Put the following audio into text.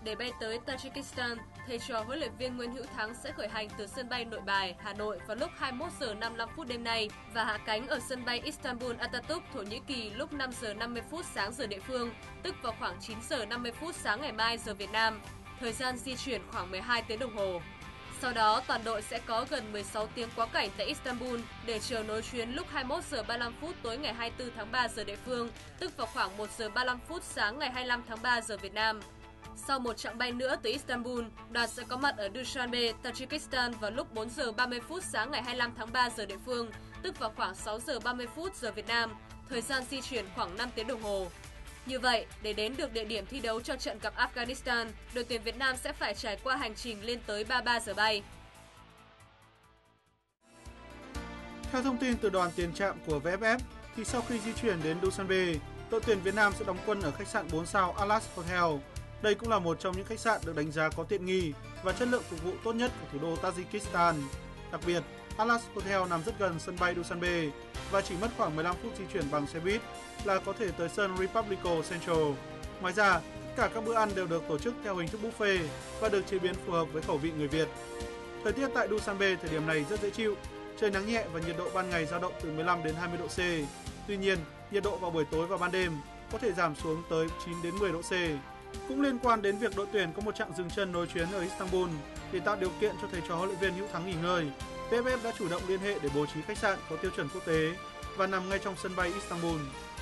Để bay tới Tajikistan, thầy trò huấn luyện viên Nguyễn Hữu Thắng sẽ khởi hành từ sân bay Nội Bài, Hà Nội vào lúc 21 giờ 55 phút đêm nay và hạ cánh ở sân bay Istanbul Atatürk, Thổ Nhĩ Kỳ lúc 5 giờ 50 phút sáng giờ địa phương, tức vào khoảng 9 giờ 50 phút sáng ngày mai giờ Việt Nam. Thời gian di chuyển khoảng 12 tiếng đồng hồ. Sau đó, toàn đội sẽ có gần 16 tiếng quá cảnh tại Istanbul để chờ nối chuyến lúc 21 giờ 35 phút tối ngày 24 tháng 3 giờ địa phương, tức vào khoảng 1 giờ 35 phút sáng ngày 25 tháng 3 giờ Việt Nam. Sau một chặng bay nữa từ Istanbul, đoàn sẽ có mặt ở Dushanbe, Tajikistan vào lúc 4 giờ 30 phút sáng ngày 25 tháng 3 giờ địa phương, tức vào khoảng 6 giờ 30 phút giờ Việt Nam. Thời gian di chuyển khoảng 5 tiếng đồng hồ. Như vậy, để đến được địa điểm thi đấu cho trận gặp Afghanistan, đội tuyển Việt Nam sẽ phải trải qua hành trình lên tới 33 giờ bay. Theo thông tin từ đoàn tiền trạm của VFF, thì sau khi di chuyển đến Dushanbe, đội tuyển Việt Nam sẽ đóng quân ở khách sạn 4 sao Alas Hotel. Đây cũng là một trong những khách sạn được đánh giá có tiện nghi và chất lượng phục vụ tốt nhất của thủ đô Tajikistan. Đặc biệt, Alas Hotel nằm rất gần sân bay Dushanbe và chỉ mất khoảng 15 phút di chuyển bằng xe buýt là có thể tới sân Republico Central. Ngoài ra, tất cả các bữa ăn đều được tổ chức theo hình thức buffet và được chế biến phù hợp với khẩu vị người Việt. Thời tiết tại Dushanbe thời điểm này rất dễ chịu, trời nắng nhẹ và nhiệt độ ban ngày dao động từ 15 đến 20 độ C. Tuy nhiên, nhiệt độ vào buổi tối và ban đêm có thể giảm xuống tới 9 đến 10 độ C. Cũng liên quan đến việc đội tuyển có một chặng dừng chân nối chuyến ở Istanbul để tạo điều kiện cho thầy trò huấn luyện viên Hữu Thắng nghỉ ngơi, VFF đã chủ động liên hệ để bố trí khách sạn có tiêu chuẩn quốc tế và nằm ngay trong sân bay Istanbul.